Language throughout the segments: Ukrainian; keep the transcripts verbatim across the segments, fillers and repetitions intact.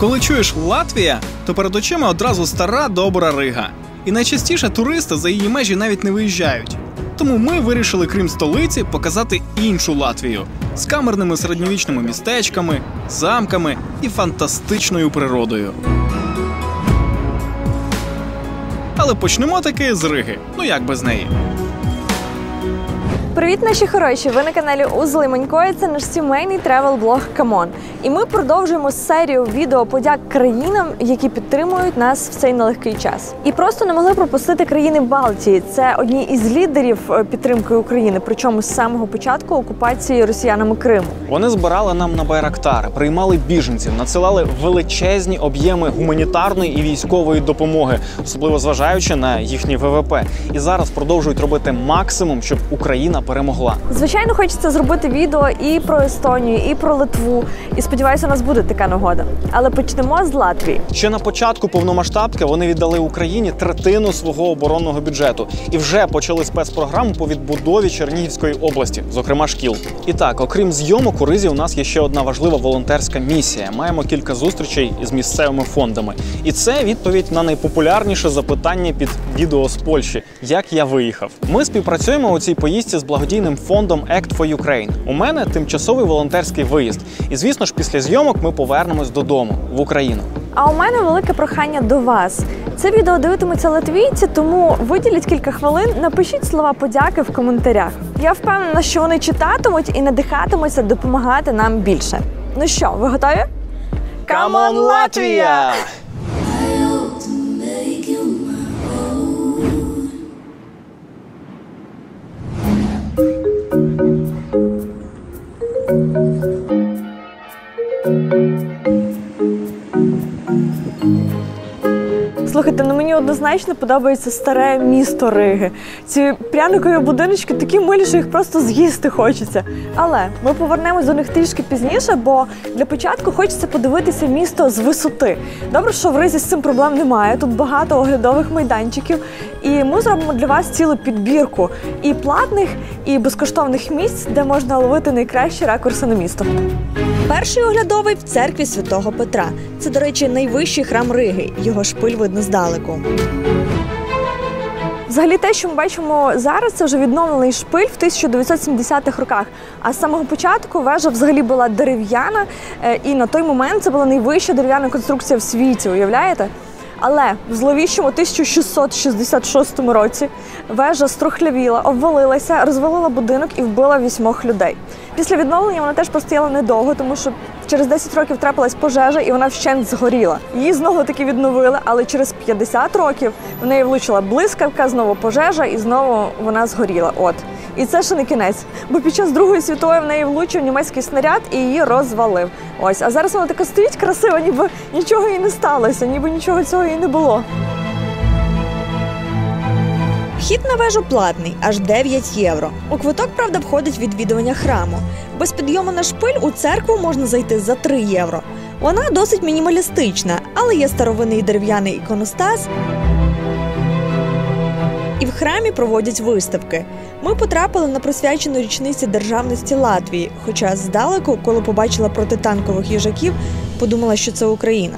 Коли чуєш «Латвія», то перед очима одразу стара добра Рига. І найчастіше туристи за її межі навіть не виїжджають. Тому ми вирішили, крім столиці, показати іншу Латвію. З камерними середньовічними містечками, замками і фантастичною природою. Але почнемо таки з Риги. Ну як без неї? Привіт, наші хороші! Ви на каналі Узли Манько, і це наш сімейний тревел-блог «Камон». І ми продовжуємо серію відео подяк країнам, які підтримують нас в цей нелегкий час. І просто не могли пропустити країни Балтії. Це одні із лідерів підтримки України, причому з самого початку окупації росіянами Криму. Вони збирали нам на байрактари, приймали біженців, надсилали величезні об'єми гуманітарної і військової допомоги, особливо зважаючи на їхній ВВП. І зараз продовжують робити максимум, щоб Україна перемогла. Звичайно, хочеться зробити відео і про Естонію, і про Литву. І сподіваюся, у нас буде така нагода. Але почнемо з Латвії. Ще на початку повномасштабки вони віддали Україні третину свого оборонного бюджету. І вже почали спецпрограму по відбудові Чернігівської області, зокрема шкіл. І так, окрім зйомок, у Ризі у нас є ще одна важлива волонтерська місія. Маємо кілька зустрічей із місцевими фондами. І це відповідь на найпопулярніше запитання під відео з Польщі – як я виїхав. Ми співпрацюємо у цій поїздці з благодійним фондом Act for Ukraine. У мене тимчасовий волонтерський виїзд. І, звісно ж, після зйомок ми повернемось додому, в Україну. А у мене велике прохання до вас. Це відео дивитимуться латвійці, тому виділіть кілька хвилин, напишіть слова подяки в коментарях. Я впевнена, що вони читатимуть і надихатимуться допомагати нам більше. Ну що, ви готові? Come on, Латвія! Слухайте, ну мені однозначно подобається старе місто Риги. Ці пряникові будиночки такі милі, що їх просто з'їсти хочеться. Але ми повернемось до них трішки пізніше, бо для початку хочеться подивитися місто з висоти. Добре, що в Ризі з цим проблем немає, тут багато оглядових майданчиків. І ми зробимо для вас цілу підбірку і платних, і безкоштовних місць, де можна ловити найкращі ракурси на місто. Перший оглядовий в церкві Святого Петра. Це, до речі, найвищий храм Риги. Його шпиль видно здалеку. Взагалі те, що ми бачимо зараз, це вже відновлений шпиль в тисяча дев'ятсот сімдесятих роках. А з самого початку вежа взагалі була дерев'яна, і на той момент це була найвища дерев'яна конструкція в світі, уявляєте? Але в зловіщому тисяча шістсот шістдесят шостому році вежа струхлявіла, обвалилася, розвалила будинок і вбила вісьмох людей. Після відновлення вона теж постояла недовго, тому що через десять років трапилась пожежа і вона вщент згоріла. Її знову-таки відновили, але через п'ятдесят років в неї влучила блискавка, знову пожежа і знову вона згоріла. От. І це ще не кінець, бо під час Другої світової в неї влучив німецький снаряд і її розвалив. Ось, а зараз вона така стоїть красива, ніби нічого їй не сталося, ніби нічого цього їй не було. Вхід на вежу платний – аж дев'ять євро. У квиток, правда, входить відвідування храму. Без підйому на шпиль у церкву можна зайти за три євро. Вона досить мінімалістична, але є старовинний дерев'яний іконостас. І в храмі проводять виставки. Ми потрапили на присвячену річниці державності Латвії, хоча здалеку, коли побачила протитанкових їжаків, подумала, що це Україна.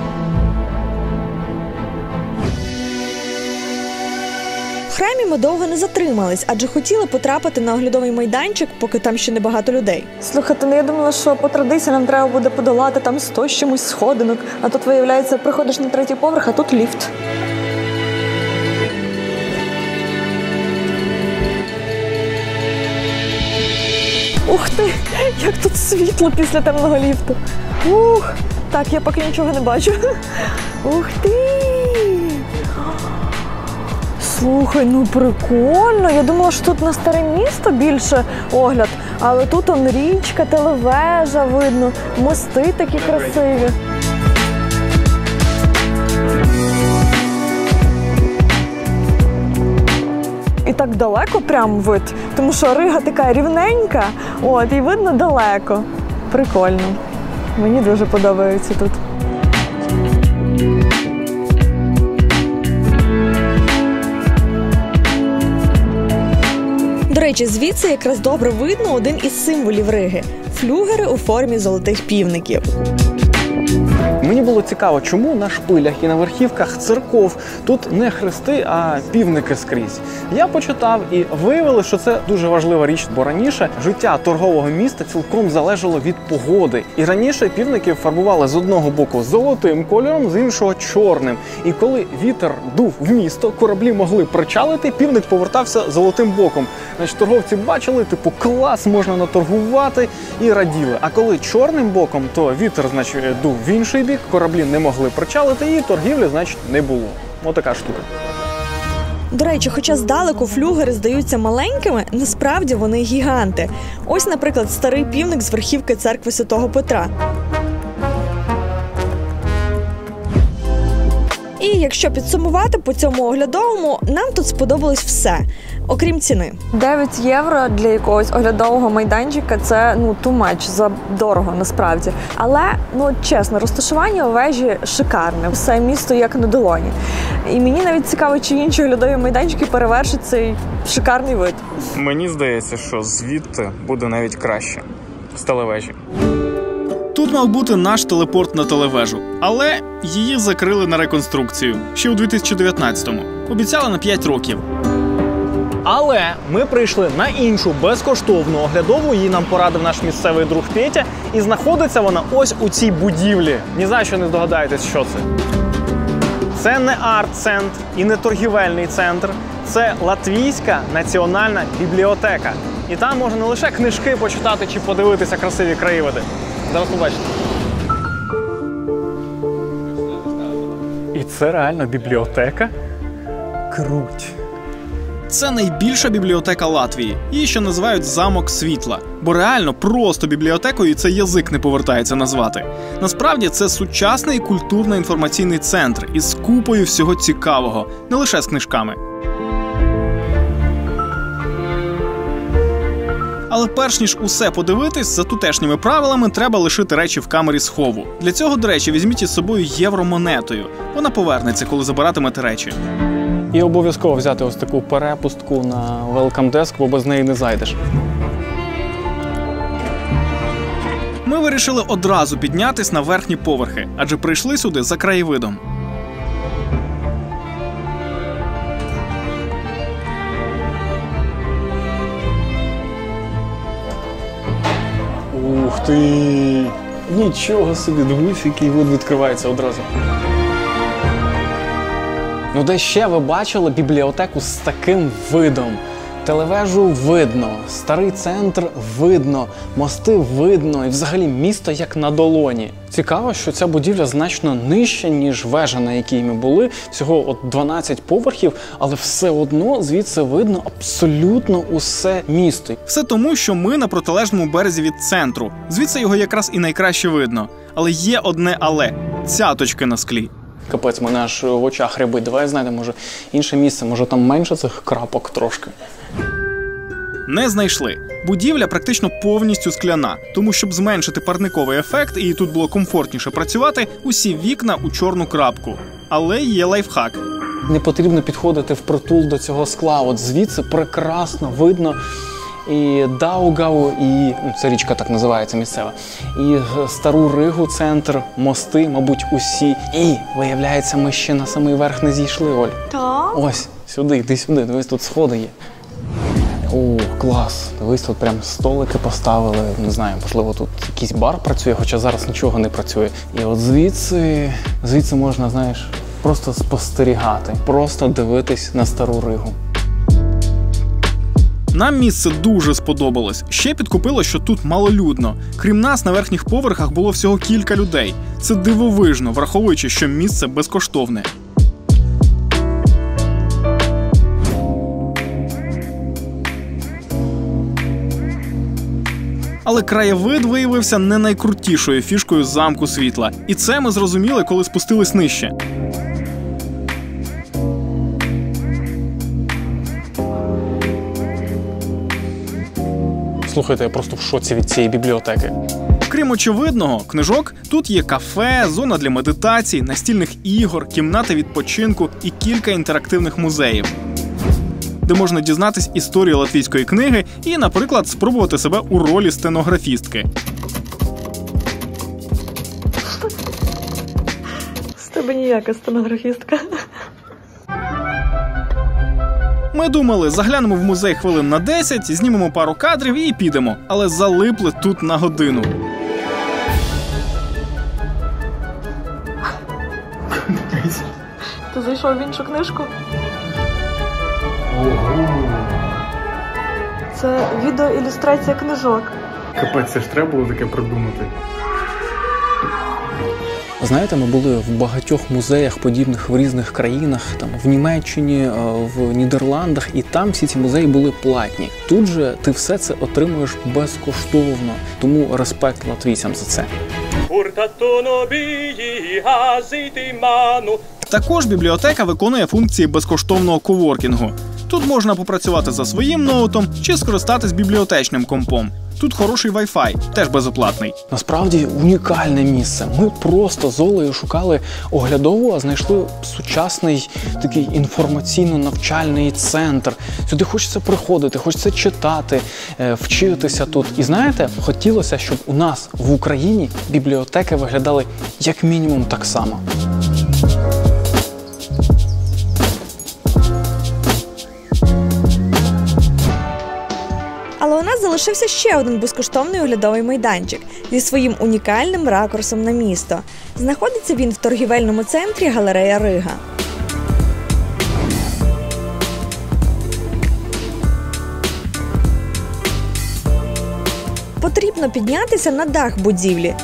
В храмі ми довго не затримались, адже хотіли потрапити на оглядовий майданчик, поки там ще небагато людей. Слухайте, ну я думала, що по традиції нам треба буде подолати там сто з чимось сходинок, а тут, виявляється, приходиш на третій поверх, а тут ліфт. Ух ти, як тут світло після темного ліфту. Ух, так, я поки нічого не бачу. Ух ти! Слухай, ну прикольно. Я думала, що тут на старе місто більше огляд, але тут он річка, телевежа видно, мости такі красиві. І так далеко прям вид, тому що Рига така рівненька, от, і видно далеко. Прикольно. Мені дуже подобається тут. До речі, звідси якраз добре видно один із символів Риги – флюгери у формі золотих півників. Мені було цікаво, чому на шпилях і на верхівках церков тут не хрести, а півники скрізь. Я почитав і виявили, що це дуже важлива річ, бо раніше життя торгового міста цілком залежало від погоди. І раніше півники фарбували з одного боку золотим кольором, з іншого чорним. І коли вітер дув в місто, кораблі могли причалити, півник повертався золотим боком. Значить, торговці бачили, типу, клас, можна наторгувати, і раділи. А коли чорним боком, то вітер, значить, дув в інший бік, кораблі не могли причалити, і торгівлі, значить, не було. Отака штука. До речі, хоча здалеку флюгери здаються маленькими, насправді вони гіганти. Ось, наприклад, старий півник з верхівки церкви Святого Петра. І якщо підсумувати по цьому оглядовому, нам тут сподобалось все, окрім ціни. дев'ять євро для якогось оглядового майданчика – це, ну, too much, за дорого насправді. Але, ну, чесно, розташування у вежі шикарне, все місто як на долоні. І мені навіть цікаво, чи інші оглядові майданчики перевершать цей шикарний вид. Мені здається, що звідти буде навіть краще. З телевежі. Тут мав бути наш телепорт на телевежу, але її закрили на реконструкцію ще у дві тисячі дев'ятнадцятому. Обіцяли на п'ять років. Але ми прийшли на іншу безкоштовну оглядову, її нам порадив наш місцевий друг Петя, і знаходиться вона ось у цій будівлі. Ні за що не здогадаєтесь, що це. Це не арт-центр і не торгівельний центр, це Латвійська національна бібліотека. І там можна не лише книжки почитати чи подивитися красиві краєвиди. Зараз побачите. І це реально бібліотека? Круть. Це найбільша бібліотека Латвії. Її ще називають «Замок світла». Бо реально просто бібліотекою це язик не повертається назвати. Насправді це сучасний культурно-інформаційний центр із купою всього цікавого, не лише з книжками. Але перш ніж усе подивитись, за тутешніми правилами треба лишити речі в камері схову. Для цього, до речі, візьміть із собою євромонетою. Вона повернеться, коли забиратимете речі. І обов'язково взяти ось таку перепустку на Welcome Desk, бо без неї не зайдеш. Ми вирішили одразу піднятись на верхні поверхи, адже прийшли сюди за краєвидом. Ух ти! Нічого собі, дивись, який вид відкривається одразу. Ну де ще ви бачили бібліотеку з таким видом? Телевежу видно, старий центр видно, мости видно і взагалі місто як на долоні. Цікаво, що ця будівля значно нижча, ніж вежа, на якій ми були. Всього от дванадцять поверхів, але все одно звідси видно абсолютно усе місто. Все тому, що ми на протилежному березі від центру. Звідси його якраз і найкраще видно. Але є одне але – цяточки на склі. Капець, мене аж в очах рябить. Давай знайдемо, може, інше місце, може там менше цих крапок трошки. Не знайшли. Будівля практично повністю скляна, тому щоб зменшити парниковий ефект і тут було комфортніше працювати, усі вікна у чорну крапку. Але є лайфхак. Не потрібно підходити впритул до цього скла. От звідси прекрасно видно і Даугаву, і ну, це річка так називається місцева, і Стару Ригу центр, мости, мабуть, усі. І, виявляється, ми ще на самий верх не зійшли, Оль. Так? Ось, сюди, йди сюди, дивись, тут сходи є. О, клас, дивись, тут прям столики поставили, не знаю, можливо, тут якийсь бар працює, хоча зараз нічого не працює. І от звідси, звідси можна, знаєш, просто спостерігати, просто дивитись на Стару Ригу. Нам місце дуже сподобалось. Ще підкупило, що тут малолюдно. Крім нас, на верхніх поверхах було всього кілька людей. Це дивовижно, враховуючи, що місце безкоштовне. Але краєвид виявився не найкрутішою фішкою замку світла. І це ми зрозуміли, коли спустились нижче. Слухайте, я просто в шоці від цієї бібліотеки. Крім очевидного, книжок, тут є кафе, зона для медитацій, настільних ігор, кімната відпочинку і кілька інтерактивних музеїв, де можна дізнатись історію латвійської книги і, наприклад, спробувати себе у ролі стенографістки. тебе ніяка стенографістка. Ми думали, заглянемо в музей хвилин на десять, знімемо пару кадрів і підемо. Але залипли тут на годину. Ти зайшов в іншу книжку? Ого! Це відеоілюстрація книжок. Капець, це ж треба було таке придумати. Знаєте, ми були в багатьох музеях подібних в різних країнах, там в Німеччині, в Нідерландах, і там всі ці музеї були платні. Тут же ти все це отримуєш безкоштовно, тому респект латвійцям за це. Також бібліотека виконує функції безкоштовного коворкінгу. Тут можна попрацювати за своїм ноутом чи скористатись бібліотечним компом. Тут хороший Wi-Fi, теж безоплатний. Насправді унікальне місце. Ми просто з Олею шукали оглядову, а знайшли сучасний такий інформаційно-навчальний центр. Сюди хочеться приходити, хочеться читати, вчитися тут. І знаєте, хотілося, щоб у нас в Україні бібліотеки виглядали як мінімум так само. Але у нас залишився ще один безкоштовний оглядовий майданчик зі своїм унікальним ракурсом на місто. Знаходиться він в торгівельному центрі «Галерея Рига». Потрібно піднятися на дах будівлі.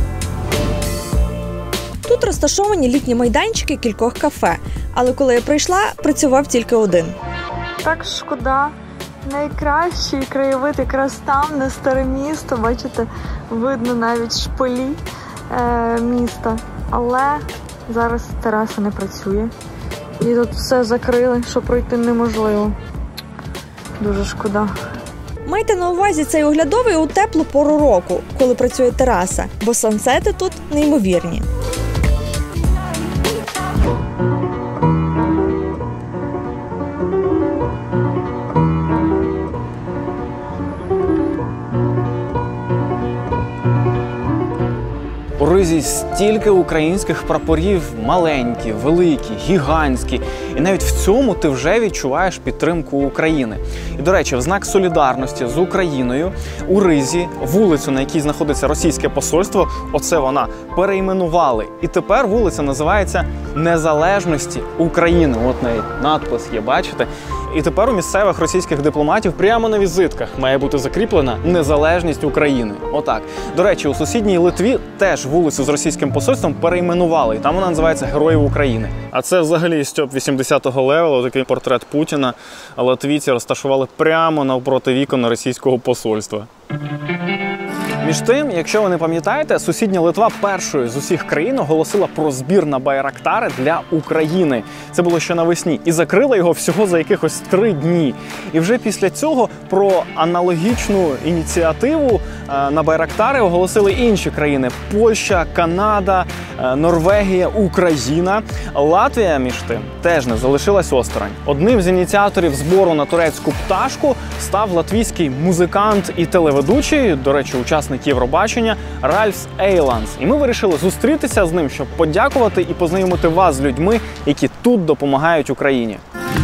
Тут розташовані літні майданчики кількох кафе, але коли я прийшла, працював тільки один. Так шкода. Найкращий краєвид якраз там, на старе місто, бачите, видно навіть шпилі е, міста. Але зараз тераса не працює. І тут все закрили, що пройти неможливо. Дуже шкода. Майте на увазі цей оглядовий у теплу пору року, коли працює тераса, бо сансети тут неймовірні. У Ризі стільки українських прапорів, маленькі, великі, гігантські. І навіть в цьому ти вже відчуваєш підтримку України. І, до речі, в знак солідарності з Україною у Ризі вулицю, на якій знаходиться російське посольство, оце вона, перейменували. І тепер вулиця називається Незалежності України. От навіть надпис є, бачите? І тепер у місцевих російських дипломатів прямо на візитках має бути закріплена незалежність України. Отак. До речі, у сусідній Литві теж вулицю з російським посольством перейменували. І там вона називається Героїв України. А це взагалі Стьоп вісімдесятого левелу, такий портрет Путіна. А латвійці розташували прямо навпроти вікон російського посольства. Між тим, якщо ви не пам'ятаєте, сусідня Литва першою з усіх країн оголосила про збір на байрактари для України. Це було ще навесні. І закрила його всього за якихось три дні. І вже після цього про аналогічну ініціативу на байрактари оголосили інші країни. Польща, Канада, Норвегія, Україна. Латвія, між тим, теж не залишилась осторонь. Одним з ініціаторів збору на турецьку пташку став латвійський музикант і телеведучий, до речі, учасник Євробачення, Ральфс Ейланс. І ми вирішили зустрітися з ним, щоб подякувати і познайомити вас з людьми, які тут допомагають Україні.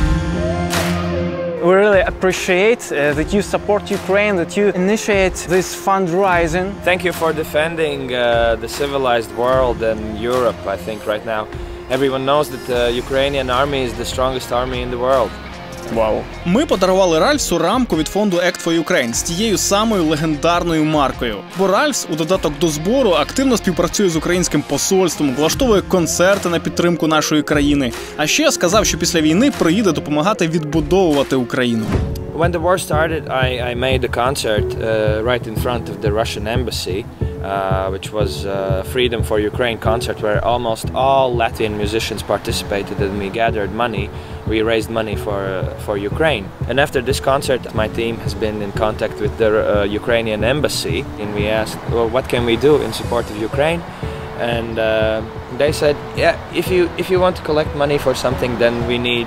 We really appreciate uh, that you support Ukraine, that you initiate this fundraising. Thank you for defending uh, the civilized world and Europe, I think, right now. Everyone knows that the Ukrainian army is the strongest army in the world. Вау. Ми подарували Ральфсу рамку від фонду Act for Ukraine з тією самою легендарною маркою. Бо Ральфс, у додаток до збору, активно співпрацює з українським посольством, влаштовує концерти на підтримку нашої країни. А ще сказав, що після війни приїде допомагати відбудовувати Україну. When the war started, I, I made a concert uh, right in front of the Russian embassy, uh, which was a Freedom for Ukraine concert where almost all Latvian musicians participated and we gathered money. We raised money for, uh, for Ukraine. And after this concert, my team has been in contact with the uh, Ukrainian embassy and we asked, well, what can we do in support of Ukraine? And uh, they said, yeah, if you, if you want to collect money for something, then we need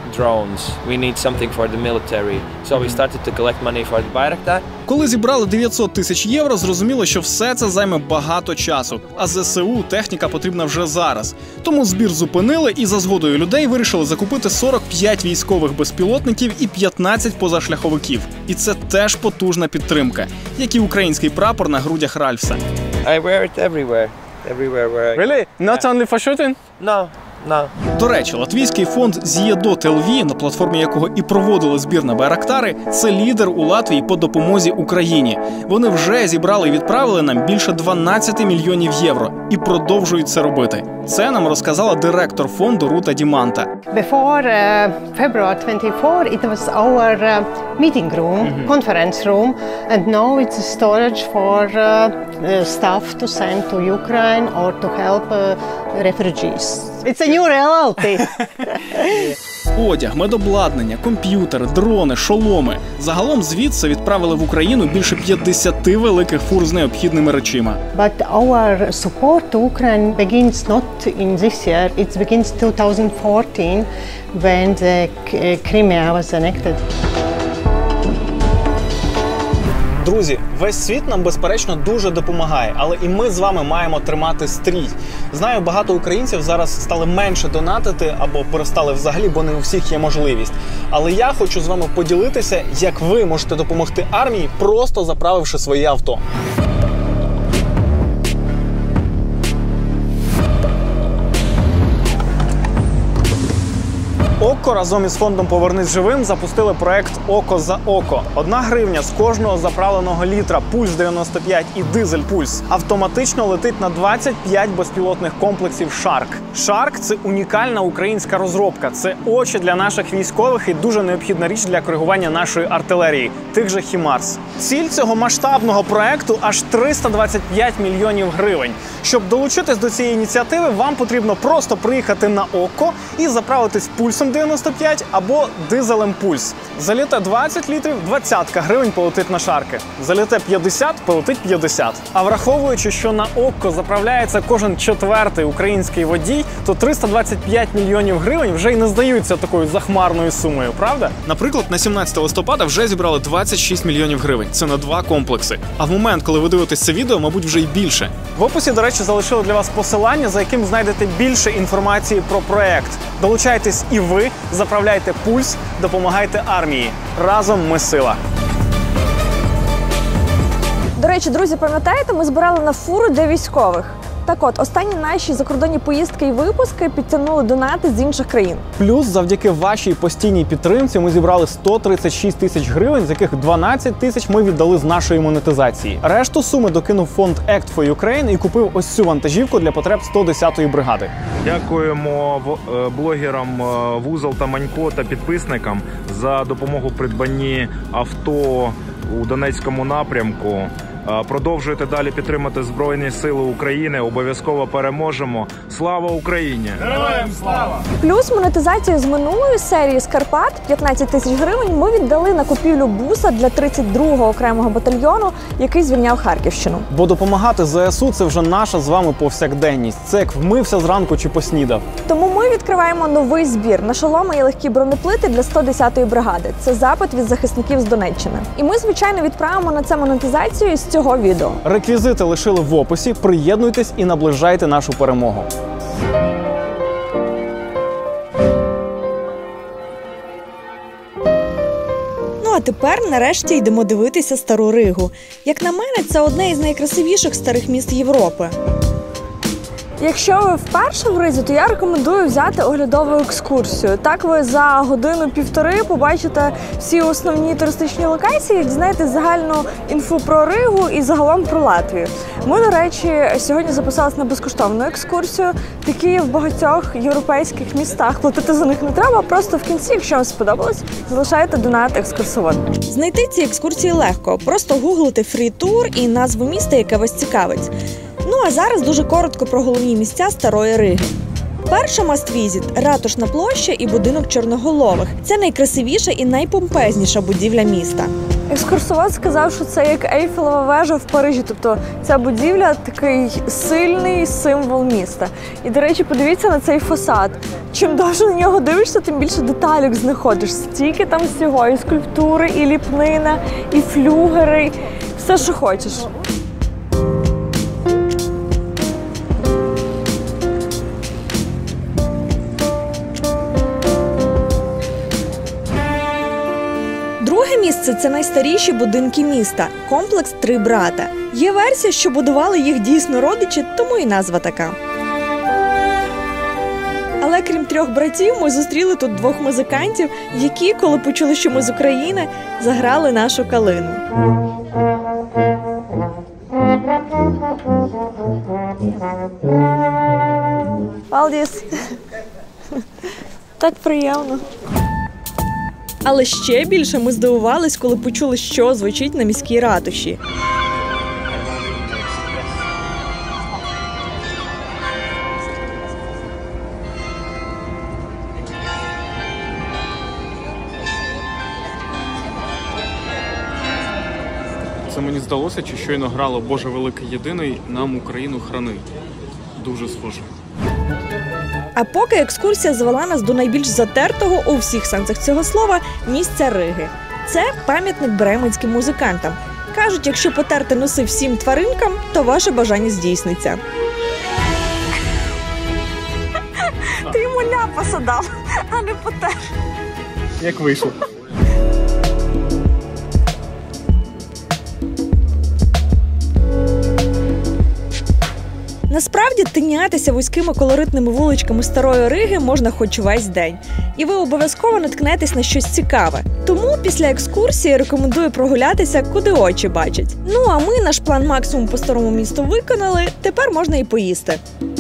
drones. We need something for the military. So we started to collect money for the Bayraktar. Коли зібрали дев'ятсот тисяч євро, зрозуміло, що все це займе багато часу, а ЗСУ техніка потрібна вже зараз. Тому збір зупинили і за згодою людей вирішили закупити сорок п'ять військових безпілотників і п'ятнадцять позашляховиків. І це теж потужна підтримка, як і український прапор на грудях Ральфса. I wear it everywhere. Everywhere where I... Really? Not only for shooting? No, no. До речі, латвійський фонд Зієдот ел ві, на платформі якого і проводили збір на Байрактари, це лідер у Латвії по допомозі Україні. Вони вже зібрали і відправили нам більше дванадцять мільйонів євро і продовжують це робити. Це нам розказала директор фонду Рута Діманта. Before uh, February twenty-fourth, it was our uh, meeting room, mm-hmm. conference room, and now it's a storage for uh, uh, stuff to send to Ukraine or to help uh, refugees. It's a new reality. Одяг, медобладнання, комп'ютери, дрони, шоломи. Загалом звідси відправили в Україну більше п'ятдесят великих фур з необхідними речима. But our support to Ukraine begins not in this year, it begins twenty fourteen when the Crimea was annexed. Друзі, весь світ нам, безперечно, дуже допомагає, але і ми з вами маємо тримати стрій. Знаю, багато українців зараз стали менше донатити або перестали взагалі, бо не у всіх є можливість. Але я хочу з вами поділитися, як ви можете допомогти армії, просто заправивши своє авто. ОККО разом із фондом «Повернись живим» запустили проект «Око за око». Одна гривня з кожного заправленого літра «Пульс дев'яносто п'ять» і «Дизель Пульс» автоматично летить на двадцять п'ять безпілотних комплексів «Шарк». «Шарк» – це унікальна українська розробка. Це очі для наших військових і дуже необхідна річ для коригування нашої артилерії – тих же «Хімарс». Ціль цього масштабного проекту – аж триста двадцять п'ять мільйонів гривень. Щоб долучитись до цієї ініціативи, вам потрібно просто приїхати на ОККО і заправитись «Пульсом дев'яносто п'ять» або «Дизелем Пульс». Заліте двадцять літрів, двадцятка гривень полетить на «Шарки». Заліте п'ятдесят, полетить п'ятдесят. А враховуючи, що на ОККО заправляється кожен четвертий український водій, то триста двадцять п'ять мільйонів гривень вже й не здаються такою захмарною сумою, правда? Наприклад, на сімнадцяте листопада вже зібрали двадцять шість мільйонів гривень. Це на два комплекси. А в момент, коли ви дивитесь це відео, мабуть, вже й більше. В описі, до речі, залишили для вас посилання, за яким знайдете більше інформації про проект. Долучайтесь і ви, заправляйте «Пульс», допомагайте армії. Разом ми сила. До речі, друзі, пам'ятаєте, ми збирали на фуру для військових. Так от, останні наші закордонні поїздки і випуски підтягнули донати з інших країн. Плюс, завдяки вашій постійній підтримці, ми зібрали сто тридцять шість тисяч гривень, з яких дванадцять тисяч ми віддали з нашої монетизації. Решту суми докинув фонд Act for Ukraine і купив ось цю вантажівку для потреб сто десятої бригади. Дякуємо блогерам Вузол та Манько та підписникам за допомогу в придбанні авто у Донецькому напрямку. Продовжуйте далі підтримати Збройні Сили України. Обов'язково переможемо. Слава Україні! Героям слава! Плюс монетизацію з минулої серії з Карпат п'ятнадцять тисяч гривень ми віддали на купівлю буса для тридцять другого окремого батальйону, який звільняв Харківщину. Бо допомагати ЗСУ – це вже наша з вами повсякденність. Це як вмився зранку чи поснідав. Тому ми відкриваємо новий збір на шоломи і легкі бронеплити для сто десятої бригади. Це запит від захисників з Донеччини. І ми, звичайно, відправимо на це монетизацію з цього відео. Реквізити лишили в описі. Приєднуйтесь і наближайте нашу перемогу. Ну а тепер нарешті йдемо дивитися Стару Ригу. Як на мене, це одне із найкрасивіших старих міст Європи. Якщо ви вперше в Ризі, то я рекомендую взяти оглядову екскурсію. Так ви за годину-півтори побачите всі основні туристичні локації, дізнаєтесь загальну інфу про Ригу і загалом про Латвію. Ми, до речі, сьогодні записалися на безкоштовну екскурсію. Такі в багатьох європейських містах. Платити за них не треба, просто в кінці, якщо вам сподобалось, залишайте донат екскурсоводу. Знайти ці екскурсії легко. Просто гуглите фрі-тур і назву міста, яке вас цікавить. Ну а зараз дуже коротко про головні місця Старої Риги. Перша маст-візит – Ратушна площа і будинок Чорноголових. Це найкрасивіша і найпомпезніша будівля міста. Екскурсовод сказав, що це як Ейфелева вежа в Парижі, тобто ця будівля – такий сильний символ міста. І, до речі, подивіться на цей фасад. Чим довше на нього дивишся, тим більше деталек знаходиш. Стільки там всього, і скульптури, і ліпнина, і флюгери, все, що хочеш. Друге місце – це найстаріші будинки міста – комплекс «Три брата». Є версія, що будували їх дійсно родичі, тому і назва така. Але крім трьох братів, ми зустріли тут двох музикантів, які, коли почули, що ми з України, заграли нашу калину. Валдіс. Так приємно. Але ще більше ми здивувались, коли почули, що звучить на міській ратуші. Це мені здалося, чи щойно грало «Боже великий єдиний, нам Україну храни». Дуже схоже. А поки екскурсія звела нас до найбільш затертого у всіх сенсах цього слова місця Риги. Це пам'ятник бременським музикантам. Кажуть, якщо потерти носи всім тваринкам, то ваше бажання здійсниться. Ти йому ляпаса дав, а не потер. Як вийшло? Насправді, тинятися вузькими колоритними вуличками Старої Риги можна хоч весь день. І ви обов'язково наткнетесь на щось цікаве. Тому після екскурсії рекомендую прогулятися, куди очі бачать. Ну, а ми наш план максимум по старому місту виконали, тепер можна і поїсти.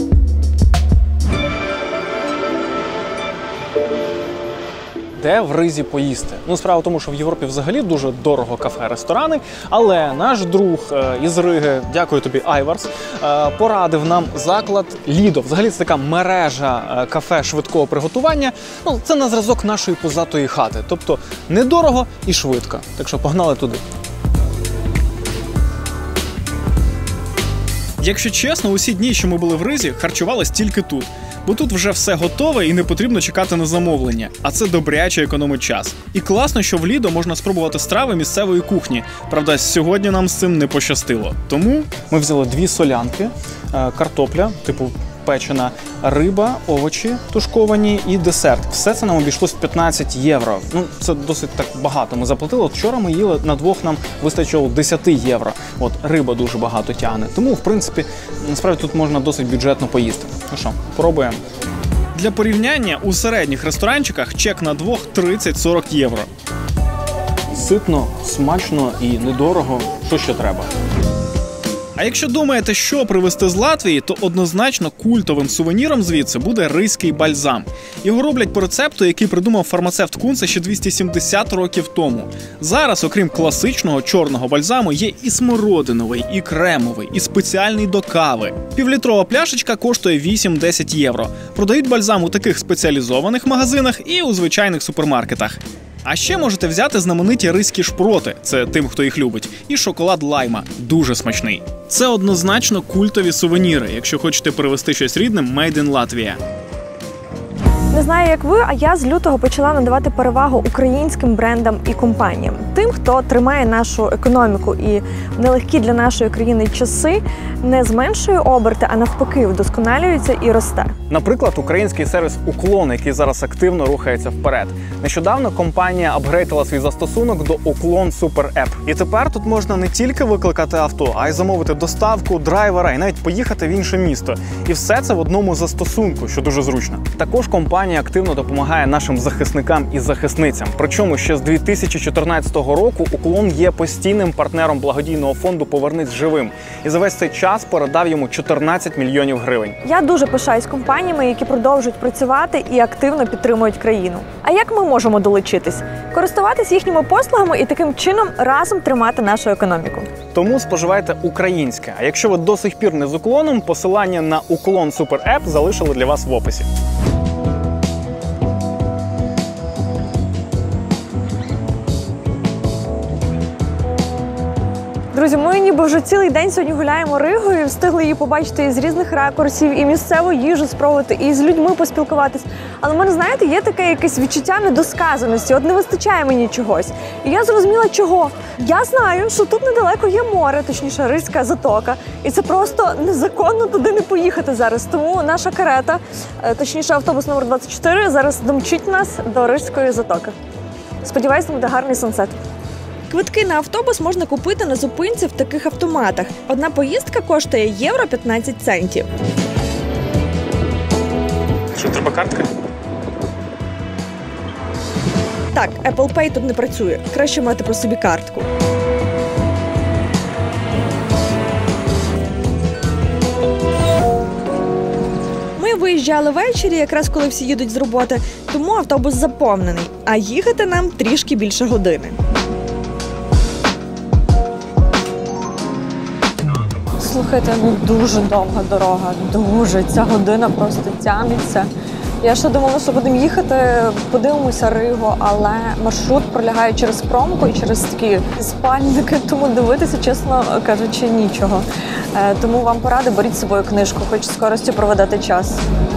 Де в Ризі поїсти? Ну, справа в тому, що в Європі взагалі дуже дорого кафе, ресторани, але наш друг е, із Риги, дякую тобі, Айварс, е, порадив нам заклад Лідо. Взагалі це така мережа е, кафе швидкого приготування. Ну, це на зразок нашої позатої хати. Тобто недорого і швидко. Так що погнали туди. Якщо чесно, усі дні, що ми були в Ризі, харчувались тільки тут. Бо тут вже все готове і не потрібно чекати на замовлення, а це добряче економить час. І класно, що в Лідо можна спробувати страви місцевої кухні. Правда, сьогодні нам з цим не пощастило. Тому ми взяли дві солянки, картопля, типу печена, риба, овочі тушковані і десерт. Все це нам обійшлось п'ятнадцять євро. Ну, це досить так багато. Ми заплатили. От вчора ми їли, на двох нам вистачило десять євро. От, риба дуже багато тягне. Тому, в принципі, насправді тут можна досить бюджетно поїсти. Ну що, пробуємо. Для порівняння, у середніх ресторанчиках чек на двох тридцять-сорок євро. Ситно, смачно і недорого. Що ще треба? А якщо думаєте, що привезти з Латвії, то однозначно культовим сувеніром звідси буде ризький бальзам. Його роблять по рецепту, який придумав фармацевт Кунце ще двісті сімдесят років тому. Зараз, окрім класичного чорного бальзаму, є і смородиновий, і кремовий, і спеціальний до кави. Півлітрова пляшечка коштує вісім-десять євро. Продають бальзам у таких спеціалізованих магазинах і у звичайних супермаркетах. А ще можете взяти знамениті ризькі шпроти, це тим, хто їх любить, і шоколад лайма, дуже смачний. Це однозначно культові сувеніри, якщо хочете привезти щось рідним Made in Latvia. Не знаю, як ви, а я з лютого почала надавати перевагу українським брендам і компаніям. Тим, хто тримає нашу економіку і в нелегкі для нашої країни часи не зменшує оберти, а навпаки вдосконалюється і росте. Наприклад, український сервіс «Уклон», який зараз активно рухається вперед. Нещодавно компанія апгрейдила свій застосунок до «Уклон Супер Еп». І тепер тут можна не тільки викликати авто, а й замовити доставку, драйвера і навіть поїхати в інше місто. І все це в одному застосунку, що дуже зручно. Також компанія активно допомагає нашим захисникам і захисницям. Причому ще з дві тисячі чотирнадцятого року «Уклон» є постійним партнером благодійного фонду «Повернись живим». І за весь цей час передав йому чотирнадцять мільйонів гривень. Я дуже пишаюсь компаніями, які продовжують працювати і активно підтримують країну. А як ми можемо долучитись? Користуватись їхніми послугами і таким чином разом тримати нашу економіку. Тому споживайте українське. А якщо ви до сих пір не з «Уклоном», посилання на «Уклон Супер Еп» залишили для вас в описі. Друзі, ми ніби вже цілий день сьогодні гуляємо Ригою, встигли її побачити із різних ракурсів, і місцеву їжу спробувати, і з людьми поспілкуватись. Але в мене, знаєте, є таке якесь відчуття недосказаності, от не вистачає мені чогось. І я зрозуміла, чого. Я знаю, що тут недалеко є море, точніше, Ризька затока, і це просто незаконно туди не поїхати зараз. Тому наша карета, точніше автобус номер двадцять чотири, зараз домчить нас до Ризької затоки. Сподіваюся, буде гарний сансет. Квитки на автобус можна купити на зупинці в таких автоматах. Одна поїздка коштує євро п'ятнадцять центів. Що, треба картка? Так, Apple Pay тут не працює. Краще мати при собі картку. Ми виїжджали ввечері, якраз коли всі їдуть з роботи, тому автобус заповнений, а їхати нам трішки більше години. Слухайте, ну дуже довга дорога, дуже. Ця година просто тягнеться. Я ще думала, що будемо їхати, подивимося Ригу, але маршрут пролягає через промку і через такі спальники, тому дивитися, чесно кажучи, нічого. Тому вам поради, беріть з собою книжку, хоч з користю проведете час.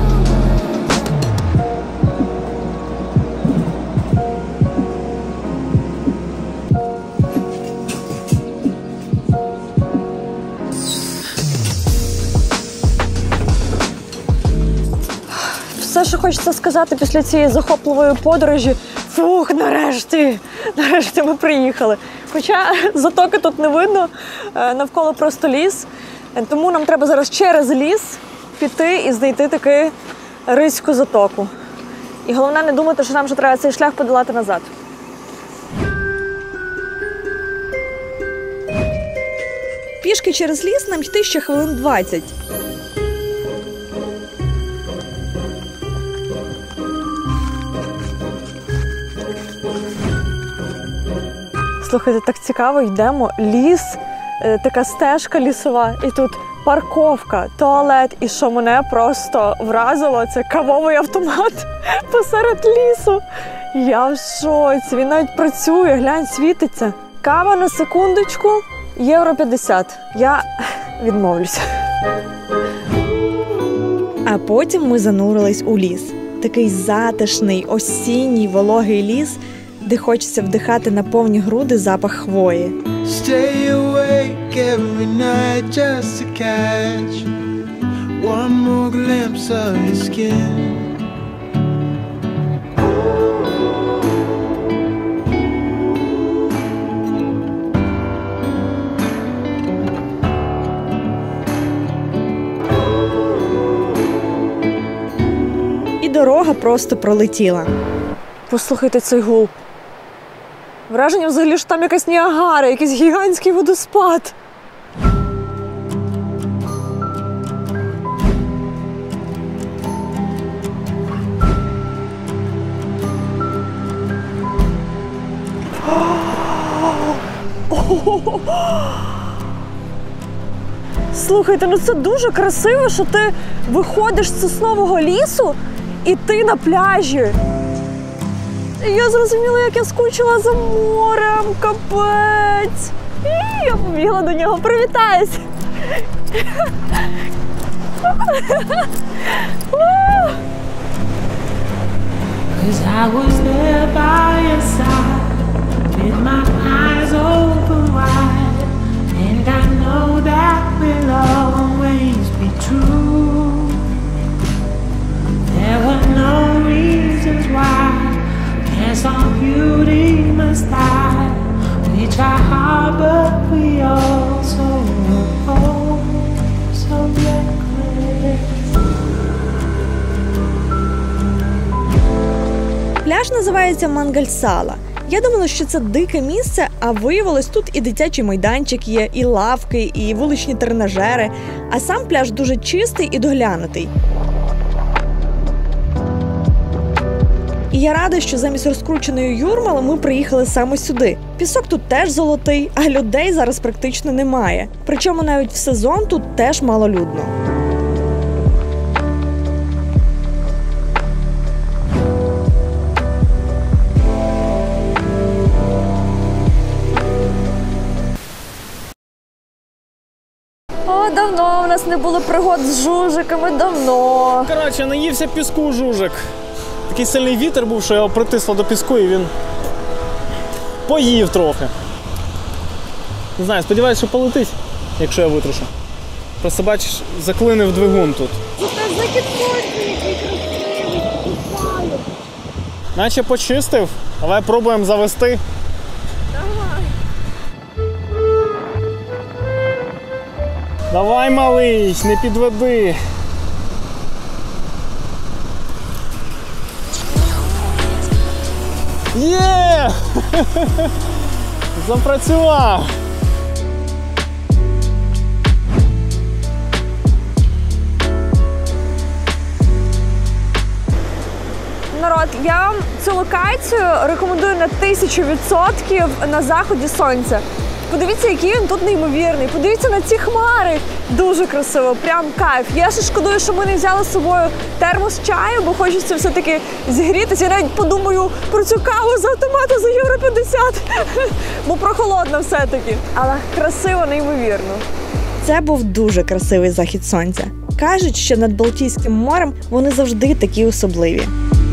Все, що хочеться сказати після цієї захопливої подорожі, фух, нарешті, нарешті ми приїхали. Хоча затоки тут не видно, навколо просто ліс, тому нам треба зараз через ліс піти і знайти таки Ризьку затоку. І головне не думати, що нам вже треба цей шлях подолати назад. Пішки через ліс нам йти ще хвилин двадцять. Слухайте, так цікаво, йдемо, ліс, така стежка лісова, і тут парковка, туалет. І що мене просто вразило, це кавовий автомат посеред лісу. Я в шоці, він навіть працює, глянь, світиться. Кава на секундочку, євро п'ятдесят. Я відмовлюся. А потім ми занурились у ліс. Такий затишний, осінній, вологий ліс, де хочеться вдихати на повні груди запах хвої. Stay awake every night just to catch one more glimpse of your skin. І дорога просто пролетіла. Послухайте цей гул. Враження взагалі, що там якась Ніагара, якийсь гігантський водоспад. Слухайте, ну це дуже красиво, що ти виходиш з соснового лісу і ти на пляжі. Я зрозуміла, як я скучила за морем, капець. І я побігла до нього, привітаюсь. Cause I was there by your side, with my eyes open wide, and I know that will always be true. There were no reasons why. Guess our beauty must die. We try hard, but we also know so reckless. Пляж називається Мангальсала. Я думала, що це дике місце, а виявилось, тут і дитячий майданчик є, і лавки, і вуличні тренажери. А сам пляж дуже чистий і доглянутий. І я рада, що замість розкрученої Юрмали ми приїхали саме сюди. Пісок тут теж золотий, а людей зараз практично немає. Причому навіть в сезон тут теж малолюдно. нас не було пригод з жужиками давно. Коротше, наївся піску жужик. Такий сильний вітер був, що його притисло до піску і він поїв трохи. Не знаю, сподіваюся, що полетить, якщо я витрушу. Просто, бачиш, заклинив двигун тут. Наче почистив. Давай пробуємо завести. Давай. Давай, малий, не підведи. Є! Запрацював! Народ, я вам цю локацію рекомендую на тисячу відсотків на заході сонця. Подивіться, який він тут неймовірний. Подивіться на ці хмари. Дуже красиво, прям кайф. Я ще шкодую, що ми не взяли з собою термос чаю, бо хочеться все-таки зігрітися. Я навіть подумаю про цю каву з автомату за євро п'ятдесят. Бо прохолодно все-таки. Але красиво, неймовірно. Це був дуже красивий захід сонця. Кажуть, що над Балтійським морем вони завжди такі особливі.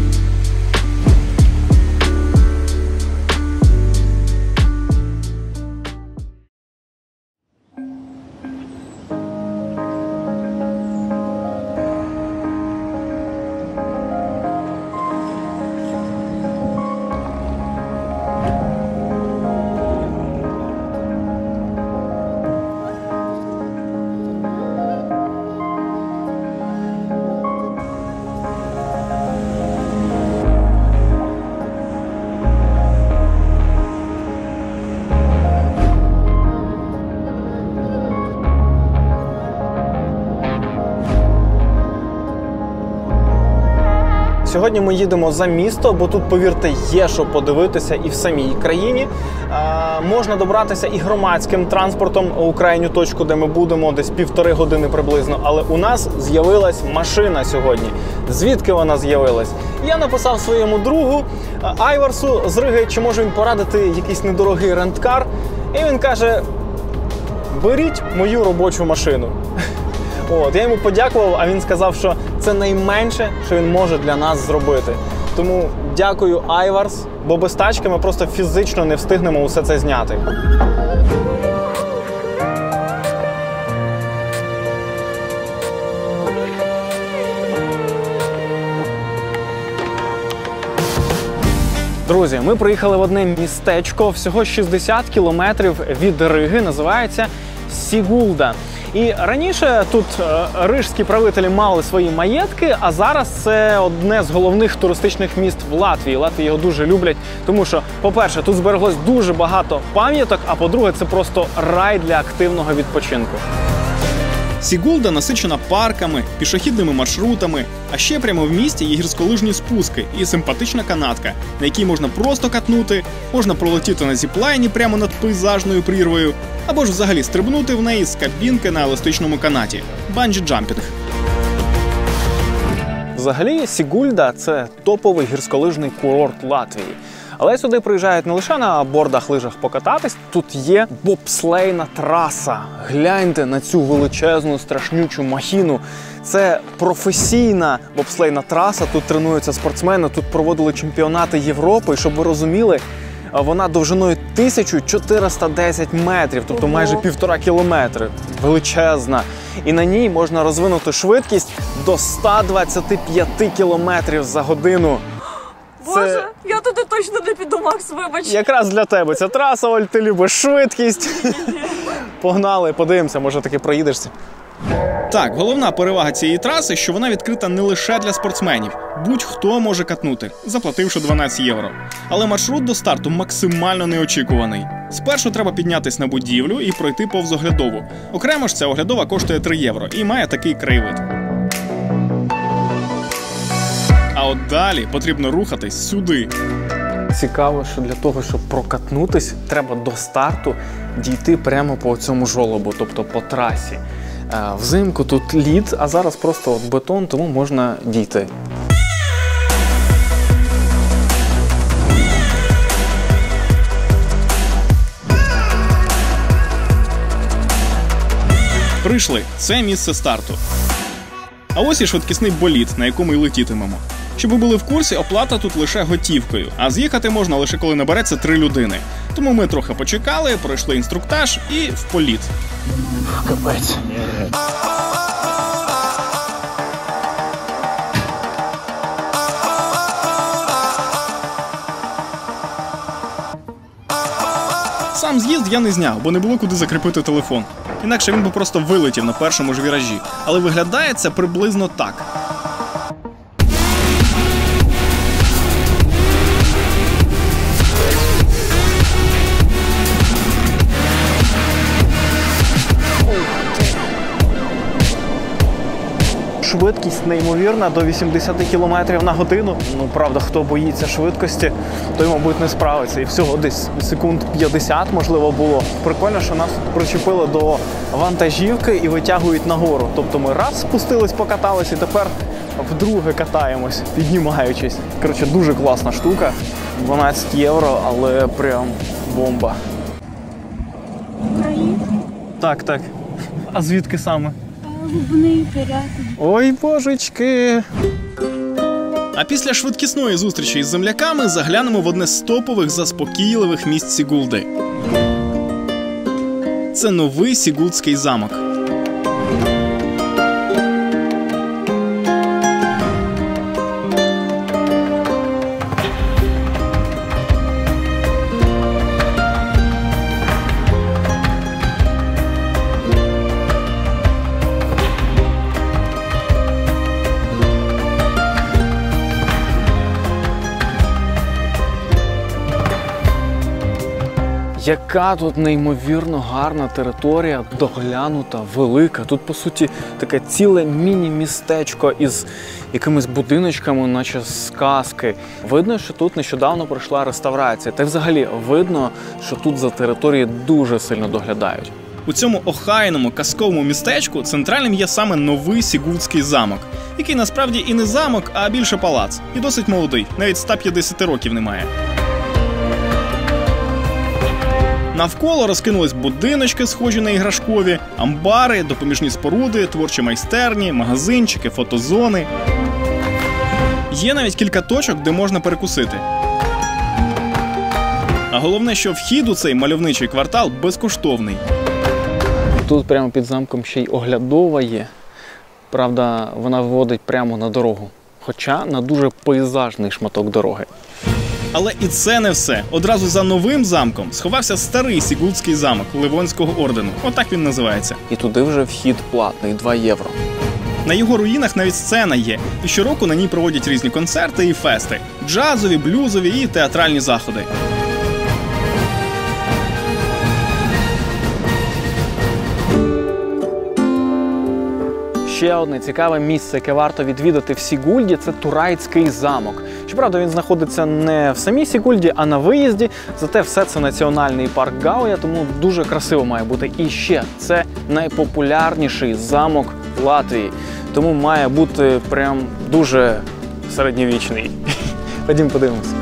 Сьогодні ми їдемо за місто, бо тут, повірте, є що подивитися і в самій країні. Е, можна добратися і громадським транспортом у крайню точку, де ми будемо, десь півтори години приблизно. Але у нас з'явилась машина сьогодні. Звідки вона з'явилась? Я написав своєму другу Айварсу з Риги, чи може він порадити якийсь недорогий ренткар. І він каже, беріть мою робочу машину. От, я йому подякував, а він сказав, що це найменше, що він може для нас зробити. Тому дякую, Айварс, бо без тачки ми просто фізично не встигнемо усе це зняти. Друзі, ми приїхали в одне містечко, всього шістдесят кілометрів від Риги, називається Сігулда. І раніше тут е, рижські правителі мали свої маєтки, а зараз це одне з головних туристичних міст в Латвії. Латвії його дуже люблять, тому що, по-перше, тут збереглось дуже багато пам'яток, а по-друге, це просто рай для активного відпочинку. Сігулда насичена парками, пішохідними маршрутами, а ще прямо в місті є гірськолижні спуски і симпатична канатка, на якій можна просто катнути, можна пролетіти на зіплайні прямо над пейзажною прірвою, або ж взагалі стрибнути в неї з кабінки на еластичному канаті – банджі-джампінг. Взагалі, Сігульда – це топовий гірськолижний курорт Латвії. Але сюди приїжджають не лише на бордах, лижах покататись, тут є бобслейна траса. Гляньте на цю величезну, страшнючу махіну. Це професійна бобслейна траса, тут тренуються спортсмени, тут проводили чемпіонати Європи. І щоб ви розуміли, вона довжиною тисяча чотириста десять метрів, тобто майже півтора кілометри. Величезна. І на ній можна розвинути швидкість до ста двадцяти п'яти кілометрів за годину. Боже, це... я туди точно не піду, Макс, вибач. Якраз для тебе ця траса, Оль, ти любиш швидкість. Погнали, подивимося, може таки проїдешся. Так, головна перевага цієї траси, що вона відкрита не лише для спортсменів. Будь-хто може катнути, заплативши дванадцять євро. Але маршрут до старту максимально неочікуваний. Спершу треба піднятись на будівлю і пройти повз оглядову. Окремо ж ця оглядова коштує три євро і має такий краєвид. А от далі потрібно рухатись сюди. Цікаво, що для того, щоб прокатнутись, треба до старту дійти прямо по цьому жолобу, тобто по трасі. Взимку тут лід, а зараз просто от бетон, тому можна дійти. Прийшли. Це місце старту. А ось і швидкісний болід, на якому й летітимемо. Щоб ви були в курсі, оплата тут лише готівкою, а з'їхати можна лише коли набереться три людини. Тому ми трохи почекали, пройшли інструктаж і в політ. Капець. Сам з'їзд я не зняв, бо не було куди закріпити телефон. Інакше він би просто вилетів на першому ж віражі. Але виглядає це приблизно так. Швидкість неймовірна, до вісімдесят кілометрів на годину. Ну, правда, хто боїться швидкості, той, мабуть, не справиться. І всього десь секунд п'ятдесят, можливо, було. Прикольно, що нас причепили до вантажівки і витягують нагору. Тобто ми раз спустились, покатались і тепер вдруге катаємось, піднімаючись. Коротше, дуже класна штука. дванадцять євро, але прям бомба. Україна? Так, так. А звідки саме? Губний порядок. Ой, божечки! А після швидкісної зустрічі із земляками заглянемо в одне з топових заспокійливих місць Сігулди. Це новий Сігулдський замок. Яка тут неймовірно гарна територія, доглянута, велика. Тут, по суті, таке ціле міні-містечко із якимись будиночками, наче з сказки. Видно, що тут нещодавно пройшла реставрація. Та й взагалі видно, що тут за територією дуже сильно доглядають. У цьому охайному казковому містечку центральним є саме новий Сігулдський замок, який насправді і не замок, а більше палац. І досить молодий, навіть ста п'ятдесят років немає. Навколо розкинулись будиночки, схожі на іграшкові, амбари, допоміжні споруди, творчі майстерні, магазинчики, фотозони. Є навіть кілька точок, де можна перекусити. А головне, що вхід у цей мальовничий квартал безкоштовний. Тут прямо під замком ще й оглядова є. Правда, вона виводить прямо на дорогу. Хоча на дуже пейзажний шматок дороги. Але і це не все. Одразу за новим замком сховався старий Сігулдський замок Ливонського ордену. Отак він називається. І туди вже вхід платний, два євро. На його руїнах навіть сцена є. І щороку на ній проводять різні концерти і фести. Джазові, блюзові і театральні заходи. Ще одне цікаве місце, яке варто відвідати в Сігульді – це Турайцький замок. Щоправда, він знаходиться не в самій Сігульді, а на виїзді. Зате все це національний парк Гауя, тому дуже красиво має бути. І ще, це найпопулярніший замок в Латвії. Тому має бути прям дуже середньовічний. Ходім подивимося.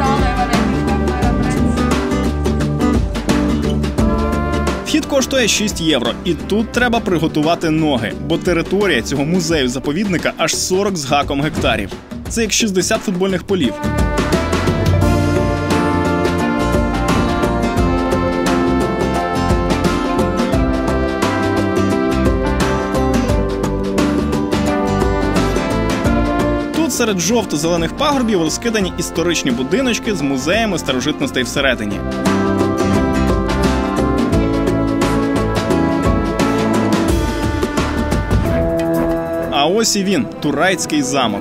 Вхід коштує шість євро, і тут треба приготувати ноги, бо територія цього музею-заповідника аж сорок з гаком гектарів. Це як шістдесят футбольних полів. Тут серед жовто-зелених пагорбів розкидані історичні будиночки з музеями старожитностей всередині. А ось і він, Турайцький замок.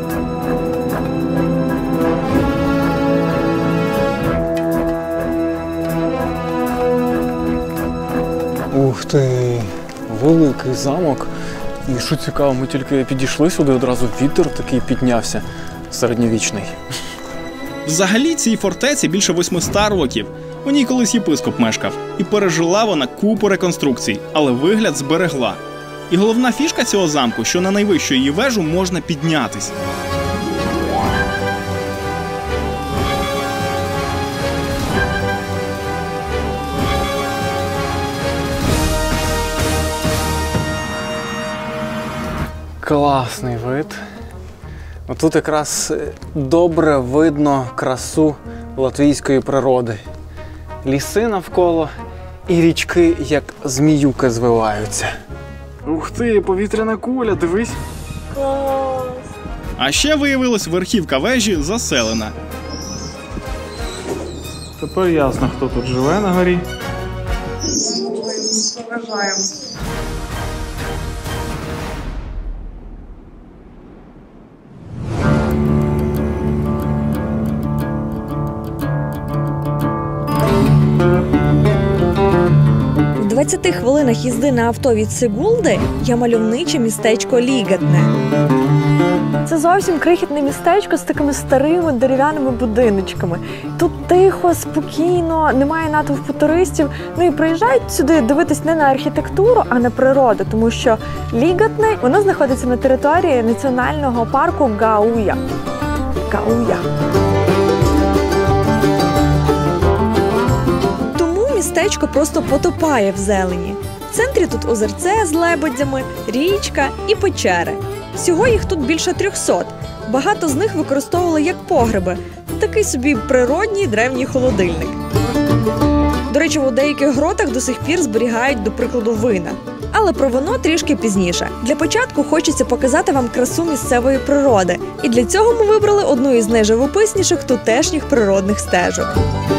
Ух ти, великий замок. І що цікаво, ми тільки підійшли сюди, одразу вітер такий піднявся, середньовічний. Взагалі цій фортеці більше восьмисот років. У ній колись єпископ мешкав. І пережила вона купу реконструкцій, але вигляд зберегла. І головна фішка цього замку, що на найвищу її вежу можна піднятись. Класний вид. Тут якраз добре видно красу латвійської природи. Ліси навколо і річки, як зміюки, звиваються. Ух ти, повітряна куля, дивись. Клас! А ще виявилось, верхівка вежі заселена. Тепер ясно, хто тут живе на горі. Поважаємо. В двадцяти хвилинах їзди на авто від Сигулди є мальовниче містечко Лігатне. Це зовсім крихітне містечко з такими старими дерев'яними будиночками. Тут тихо, спокійно, немає натовпу туристів. Ну і приїжджають сюди дивитись не на архітектуру, а на природу, тому що Лігатне, воно знаходиться на території національного парку Гауя. Гауя. Тому містечко просто потопає в зелені. В центрі тут озерце з лебедями, річка і печери. Всього їх тут більше трьохсот. Багато з них використовували як погреби. Такий собі природній древній холодильник. До речі, у деяких гротах до сих пір зберігають, до прикладу, вина. Але про вино трішки пізніше. Для початку хочеться показати вам красу місцевої природи. І для цього ми вибрали одну із найживописніших тутешніх природних стежок.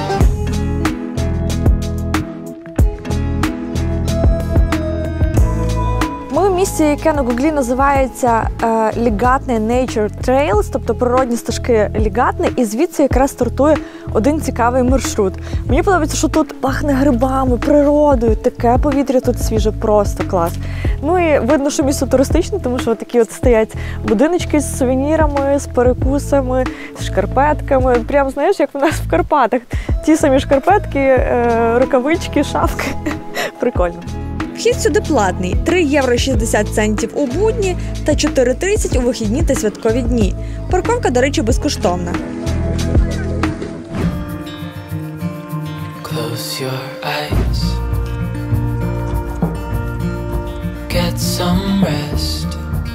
Місце, яке на Гуглі називається Лігатне Nature Trails, тобто природні стежки Лігатне, і звідси якраз стартує один цікавий маршрут. Мені подобається, що тут пахне грибами, природою, таке повітря тут свіже, просто клас. Ну і видно, що місто туристичне, тому що такі от стоять будиночки з сувенірами, з перекусами, з шкарпетками. Прям, знаєш, як у нас в Карпатах. Ті самі шкарпетки, рукавички, шапки. Прикольно. Вхід сюди платний – три євро шістдесят центів у будні та чотири тридцять у вихідні та святкові дні. Парковка, до речі, безкоштовна. Close your eyes. Get some rest.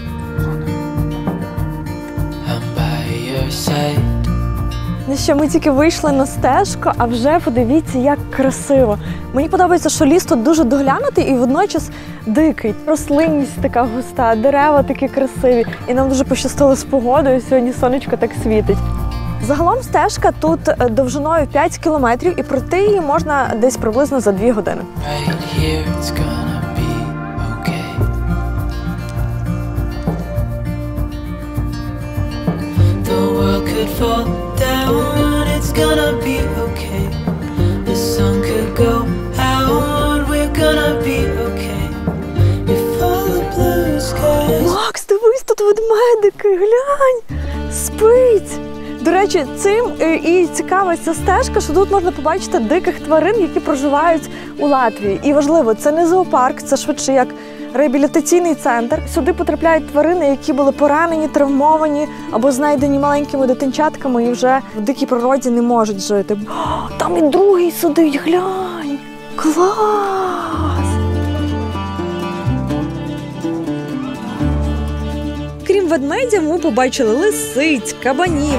I'm by your side. Ну що, ми тільки вийшли на стежку, а вже подивіться, як красиво. Мені подобається, що ліс тут дуже доглянутий і водночас дикий. Рослинність така густа, дерева такі красиві. І нам дуже пощастило з погодою, сьогодні сонечко так світить. Загалом стежка тут довжиною п'ять кілометрів і пройти її можна десь приблизно за дві години. Right here, it's gonna be okay. The world could fall down, it's gonna be okay. The sun could go out, we're gonna be okay. If all the blue skies... Макс, дивись, тут ведмедики, глянь, спить. До речі, цим і цікава ця стежка, що тут можна побачити диких тварин, які проживають у Латвії. І важливо, це не зоопарк, це швидше як реабілітаційний центр. Сюди потрапляють тварини, які були поранені, травмовані або знайдені маленькими дитинчатками і вже в дикій природі не можуть жити. О, там і другий сидить, глянь! Клас! Крім ведмедів, ми побачили лисиць, кабанів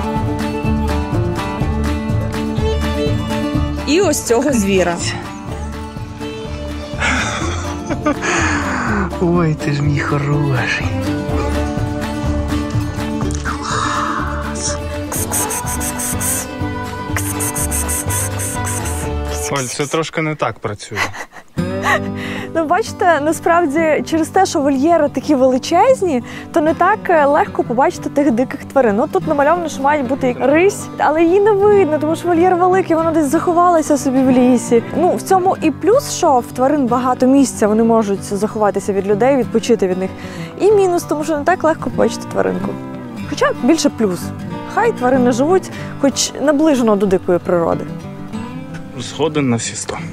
і ось цього звіра. Ой, ти ж мій хороший. Оль, це трошки не так працює. Ну, бачите, насправді, через те, що вольєри такі величезні, то не так легко побачити тих диких тварин. Ну, тут намальовано, що мають бути рись, але її не видно, тому що вольєр великий, вона десь заховалася собі в лісі. Ну, в цьому і плюс, що в тварин багато місця, вони можуть заховатися від людей, відпочити від них. І мінус, тому що не так легко побачити тваринку. Хоча більше плюс. Хай тварини живуть, хоч наближено до дикої природи. Згоден на всі сто.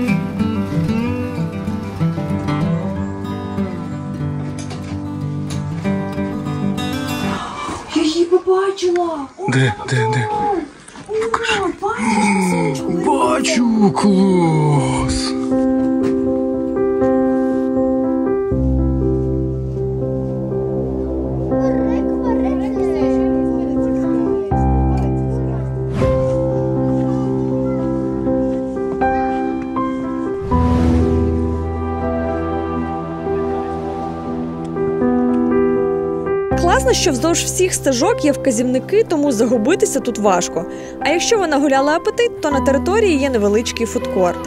Я її побачила! Де, де, де? Покажи. Бачу, клас! Сказали, що вздовж всіх стежок є вказівники, тому загубитися тут важко. А якщо ви нагуляли апетит, то на території є невеличкий фудкорт.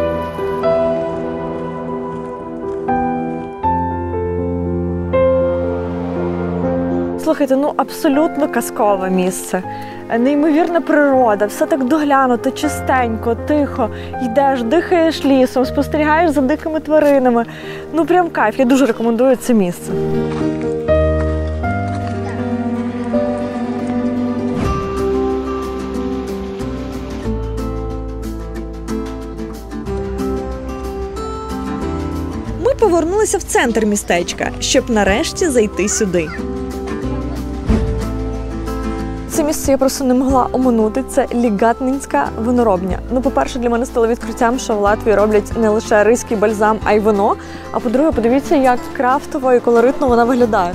Слухайте, ну абсолютно казкове місце. Неймовірна природа, все так доглянуто, чистенько, тихо. Йдеш, дихаєш лісом, спостерігаєш за дикими тваринами. Ну прям кайф, я дуже рекомендую це місце. Ми повернулися в центр містечка, щоб нарешті зайти сюди. Це місце я просто не могла оминути. Це Лігатнинська виноробня. Ну, по-перше, для мене стало відкриттям, що в Латвії роблять не лише ризький бальзам, а й вино. А по-друге, подивіться, як крафтово і колоритно вона виглядає.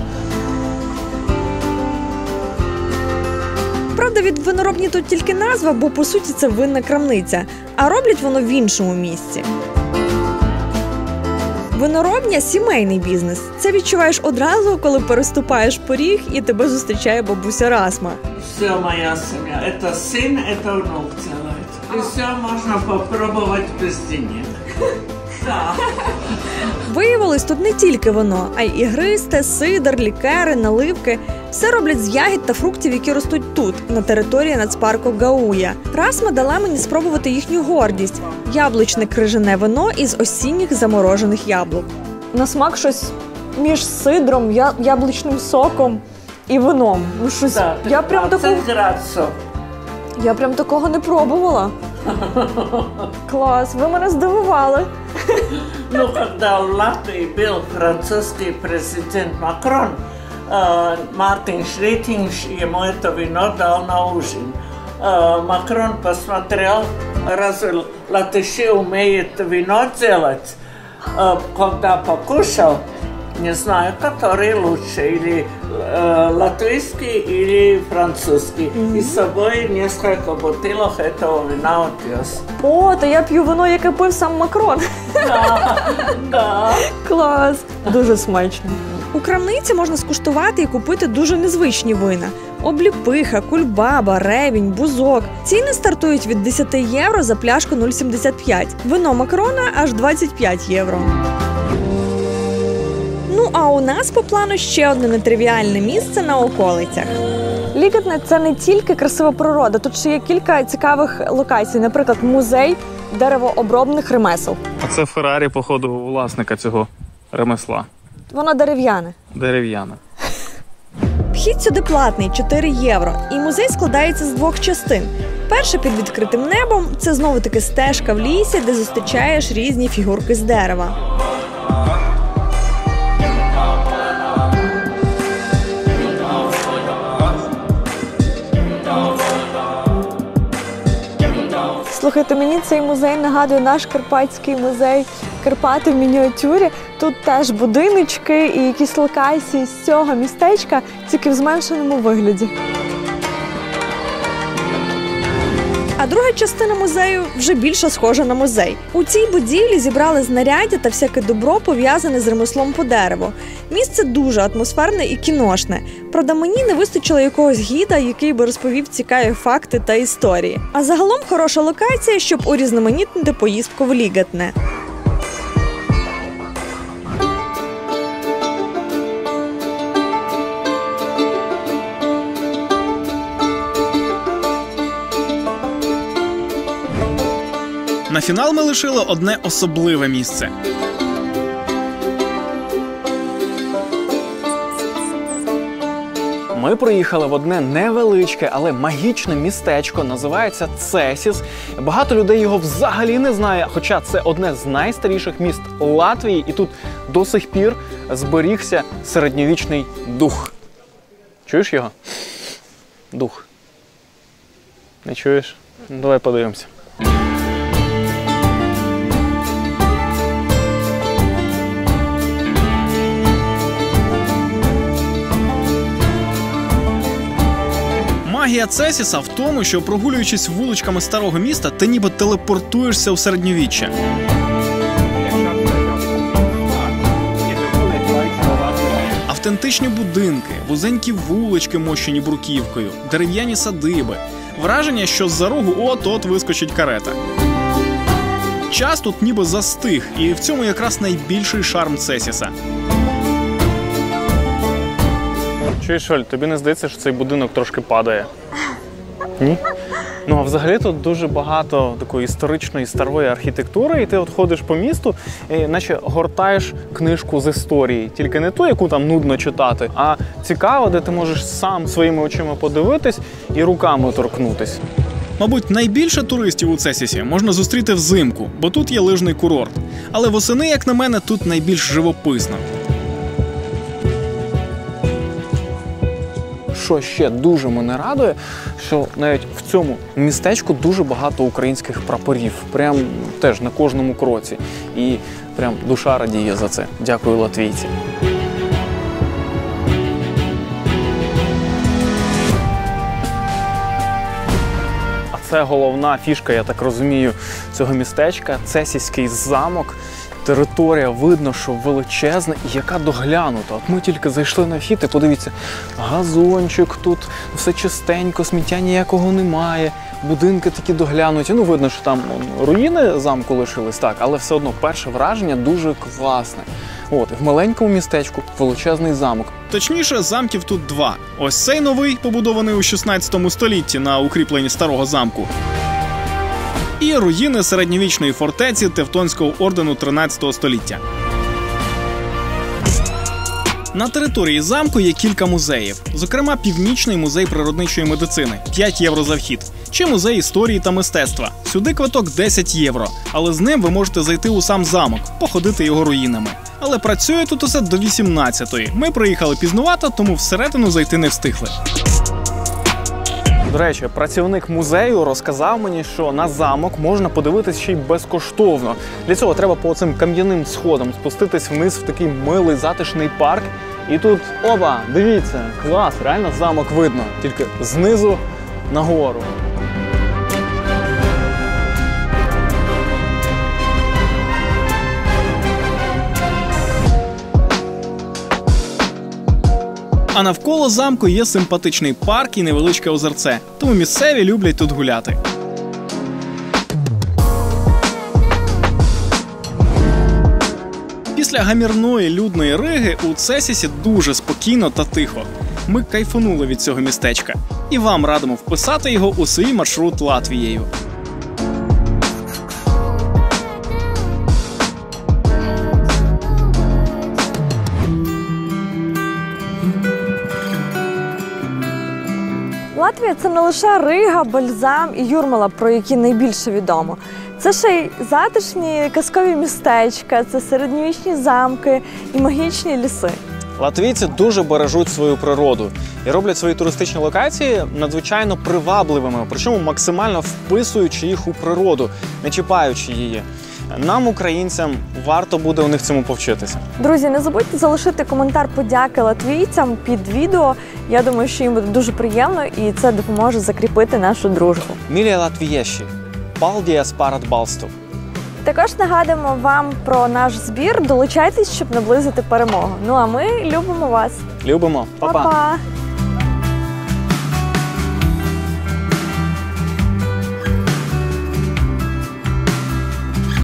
Правда, від виноробні тут тільки назва, бо по суті це винна крамниця, а роблять воно в іншому місці. Виноробня – сімейний бізнес. Це відчуваєш одразу, коли переступаєш поріг і тебе зустрічає бабуся Расма. Все, моя семья. Это сын, это внук делает. И все можно попробовать без денег. Да. Виявилось, тут не тільки вино, а й ігристе, сидр, лікери, наливки. Все роблять з ягід та фруктів, які ростуть тут, на території нацпарку Гауя. Расма дала мені спробувати їхню гордість – яблучне крижане вино із осінніх заморожених яблук. На смак щось між сидром, я... яблучним соком і вином. Ну, щось... Да, я, прям такого... я прям такого не пробувала. Клас, ви мене здивували. Ну, когда в Латвии был французский президент Макрон, Мартин Шлитинг ему это вино дал на ужин. Макрон посмотрел, разве латыши умеют вино делать. Когда покушал, не знаю, который лучше, или э, латвийский, или французский. Mm-hmm. И с собой несколько бутылок этого вина отвез. О, то я п'ю вино, яке пив сам Макрон. Да, да. Клас, дуже смачно. У крамниці можна скуштувати і купити дуже незвичні вина. Обліпиха, кульбаба, ревінь, бузок. Ціни стартують від десять євро за пляшку нуль сімдесят п'ять. Вино Макрона – аж двадцять п'ять євро. Ну, а у нас по плану ще одне нетривіальне місце на околицях. Лігатне – це не тільки красива природа, тут ще є кілька цікавих локацій, наприклад, музей деревообробних ремесел. А це Феррарі, походу, власника цього ремесла. Воно дерев'яне. Дерев'яне. Вхід сюди платний – чотири євро, і музей складається з двох частин. Перша під відкритим небом – це знову-таки стежка в лісі, де зустрічаєш різні фігурки з дерева. Слухайте, мені цей музей нагадує наш Карпатський музей Карпати в мініатюрі. Тут теж будиночки і якісь локації з цього містечка, тільки в зменшеному вигляді. А друга частина музею вже більше схожа на музей. У цій будівлі зібрали знаряддя та всяке добро, пов'язане з ремеслом по дереву. Місце дуже атмосферне і кіношне. Правда, мені не вистачило якогось гіда, який би розповів цікаві факти та історії. А загалом хороша локація, щоб урізноманітнити поїздку в Лігатне. На фінал ми лишили одне особливе місце. Ми приїхали в одне невеличке, але магічне містечко, називається Цесіс. Багато людей його взагалі не знає, хоча це одне з найстаріших міст Латвії, і тут до сих пір зберігся середньовічний дух. Чуєш його? Дух. Не чуєш? Ну, давай подивимося. Магія Цесіса в тому, що прогулюючись вуличками старого міста, ти ніби телепортуєшся у середньовіччя. А в Автентичні будинки, вузенькі вулички, мощені бруківкою, дерев'яні садиби. Враження, що з-за рогу от-от вискочить карета. Час тут ніби застиг, і в цьому якраз найбільший шарм Цесіса. Чуєш, Оль, тобі не здається, що цей будинок трошки падає? Ні? Ну, а взагалі тут дуже багато такої історичної старої архітектури, і ти от ходиш по місту, і наче гортаєш книжку з історії. Тільки не ту, яку там нудно читати, а цікаво, де ти можеш сам своїми очима подивитись і руками торкнутись. Мабуть, найбільше туристів у Цесісі можна зустріти взимку, бо тут є лижний курорт. Але восени, як на мене, тут найбільш живописно. Що ще дуже мене радує, що навіть в цьому містечку дуже багато українських прапорів. Прям теж на кожному кроці. І прям душа радіє за це. Дякую, латвійці. А це головна фішка, я так розумію, цього містечка – Цесіський замок. Територія, видно, що величезна і яка доглянута. От ми тільки зайшли на вхід і подивіться, газончик тут, все чистенько, сміття ніякого немає, будинки такі доглянуті. Ну, видно, що там руїни замку лишились, так, але все одно перше враження дуже класне. От, в маленькому містечку величезний замок. Точніше, замків тут два. Ось цей новий, побудований у шістнадцятому столітті на укріпленні старого замку. І руїни середньовічної фортеці Тевтонського ордену тринадцятого століття. На території замку є кілька музеїв. Зокрема, Північний музей природничої медицини – п'ять євро за вхід. Чи музей історії та мистецтва. Сюди квиток десять євро, але з ним ви можете зайти у сам замок, походити його руїнами. Але працює тут усе до вісімнадцятої. Ми приїхали пізнувато, тому всередину зайти не встигли. До речі, працівник музею розказав мені, що на замок можна подивитись ще й безкоштовно. Для цього треба по цим кам'яним сходам спуститись вниз в такий милий затишний парк. І тут, опа, дивіться, клас, реально замок видно, тільки знизу нагору. А навколо замку є симпатичний парк і невеличке озерце, тому місцеві люблять тут гуляти. Після гамірної людної Риги у Цесісі дуже спокійно та тихо. Ми кайфанули від цього містечка. І вам радимо вписати його у свій маршрут Латвією. Латвія – це не лише Рига, Бальзам і Юрмала, про які найбільше відомо. Це ще й затишні казкові містечка, це середньовічні замки і магічні ліси. Латвійці дуже бережуть свою природу і роблять свої туристичні локації надзвичайно привабливими, причому максимально вписуючи їх у природу, не чіпаючи її. Нам, українцям, варто буде у них цьому повчитися. Друзі, не забудьте залишити коментар подяки латвійцям під відео. Я думаю, що їм буде дуже приємно і це допоможе закріпити нашу дружбу. Мілія латвієші, палдіас парад балсту. Також нагадуємо вам про наш збір. Долучайтесь, щоб наблизити перемогу. Ну а ми любимо вас. Любимо. Па-па. Па-па.